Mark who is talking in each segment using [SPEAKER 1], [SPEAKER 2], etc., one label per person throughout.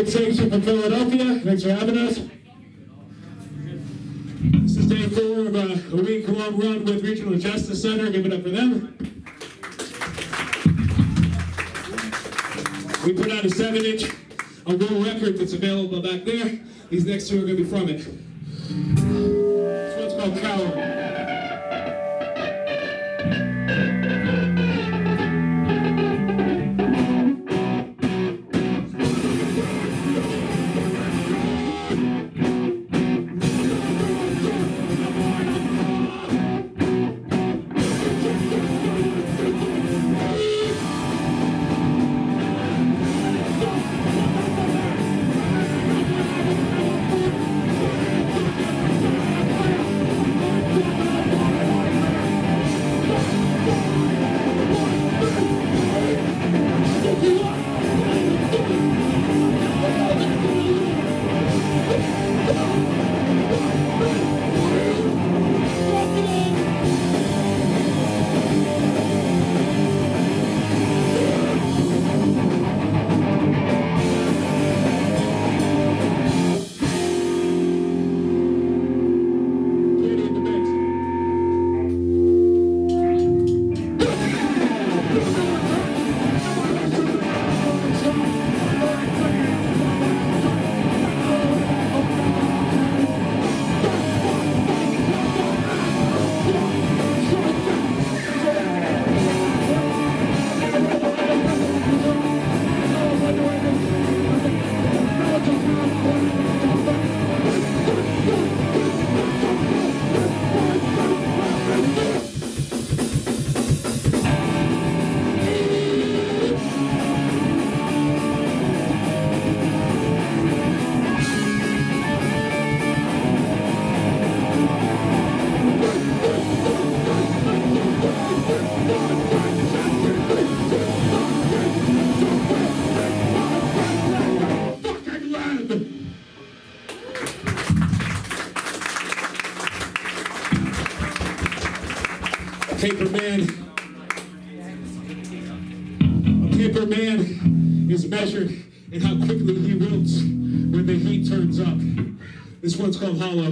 [SPEAKER 1] Good section from Philadelphia. Thanks for having us. This is day 4 of a week-long run with Regional Justice Center. Give it up for them. We put out a 7-inch, a world record that's available back there. These next two are going to be from it. This one's called Coward. A paper man is measured in how quickly he wilts when the heat turns up. This one's called Hollow.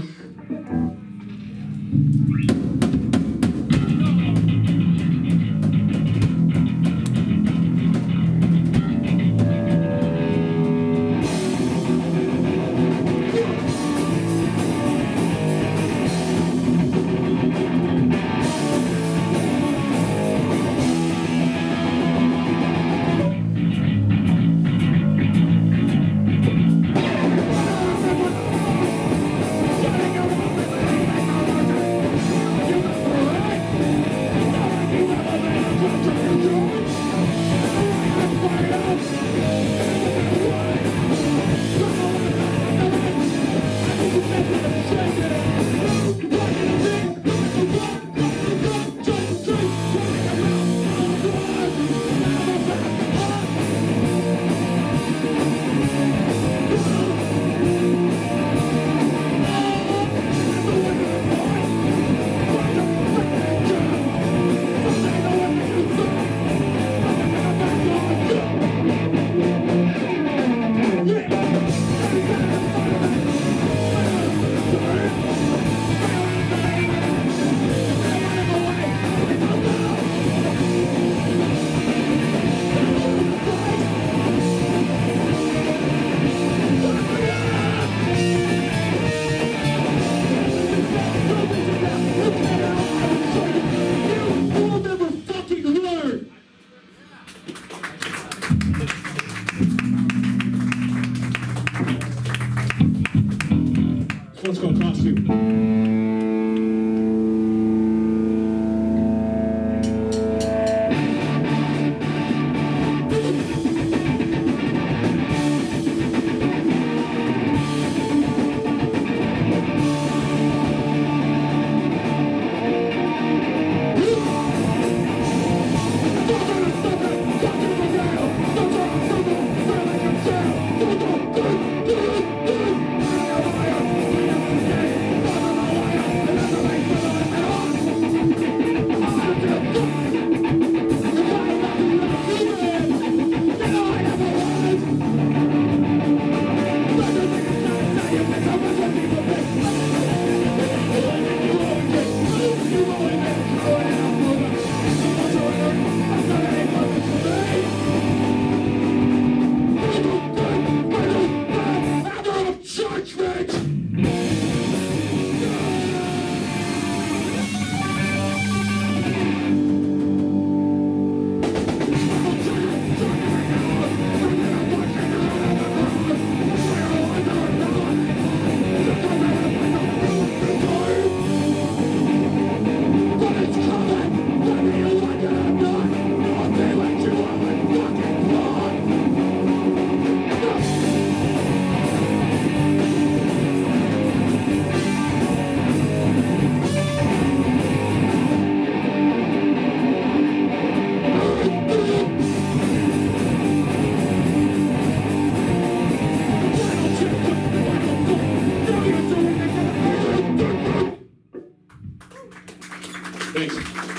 [SPEAKER 1] Thanks.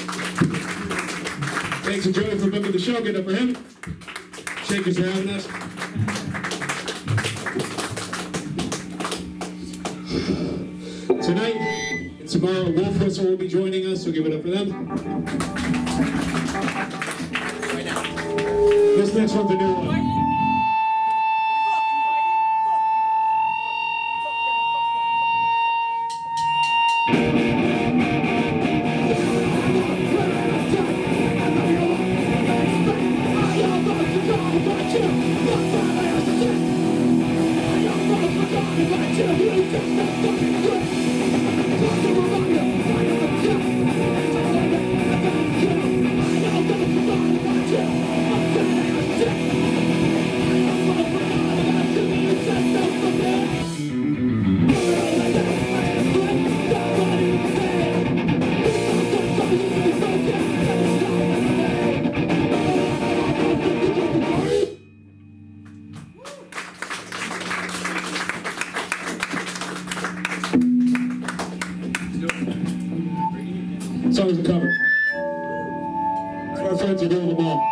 [SPEAKER 1] Thanks to Joey for booking the show. Get up for him. Shakers for having us. Tonight and tomorrow, Wolf Whistle will be joining us, so give it up for them. This next one's a new one. Song's a cover. Our friends are doing them all.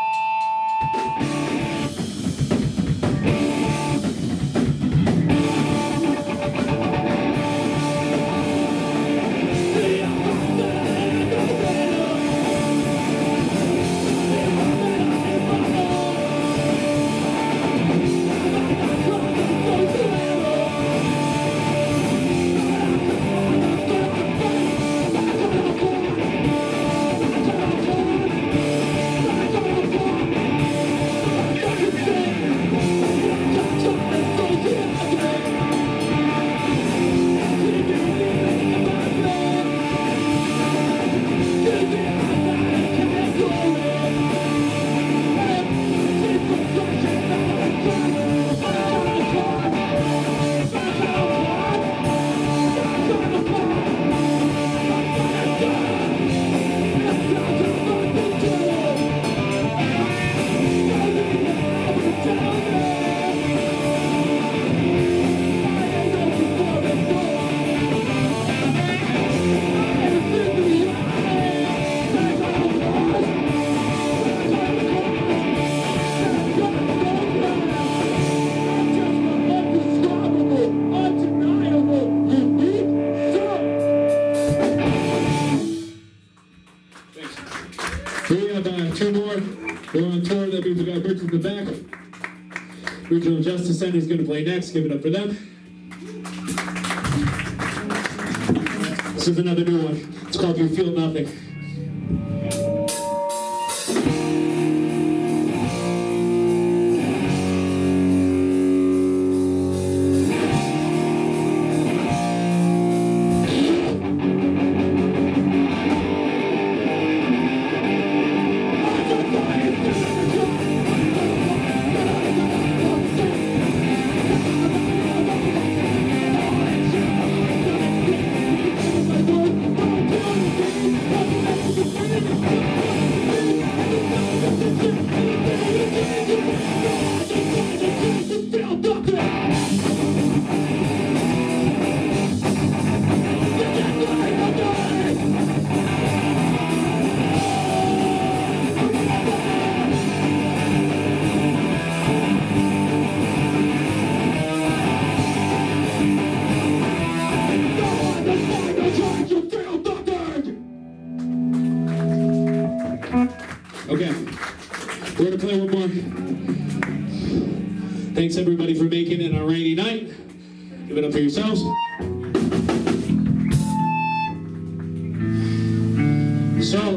[SPEAKER 1] Two more. We're on tour. That means we got Bridges in the back. Regional Justice Center is going to play next. Give it up for them. This is another new one. It's called You Feel Nothing. Okay, we're going to play one more. Thanks everybody for making it on a rainy night. Give it up for yourselves. So,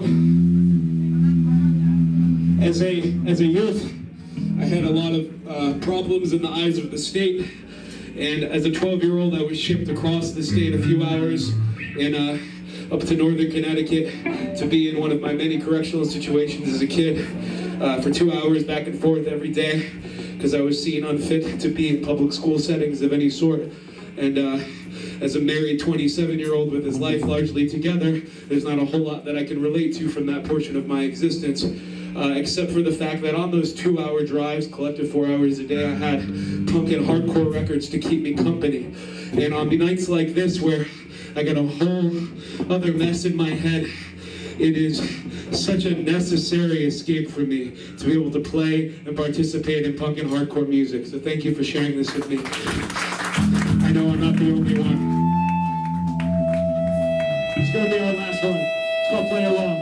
[SPEAKER 1] as a youth, I had a lot of problems in the eyes of the state. And as a 12-year-old, I was shipped across the state a few hours in up to northern Connecticut to be in one of my many correctional situations as a kid for 2 hours back and forth every day because I was seen unfit to be in public school settings of any sort. And as a married 27-year-old with his life largely together, there's not a whole lot that I can relate to from that portion of my existence, except for the fact that on those 2-hour drives, collective 4 hours a day, I had punk and hardcore records to keep me company. And on nights like this where I got a whole other mess in my head it is such a necessary escape for me to be able to play and participate in punk and hardcore music. So thank you for sharing this with me. I know I'm not the only one. It's going to be our last one. It's called Play Along.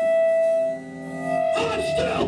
[SPEAKER 1] I'm still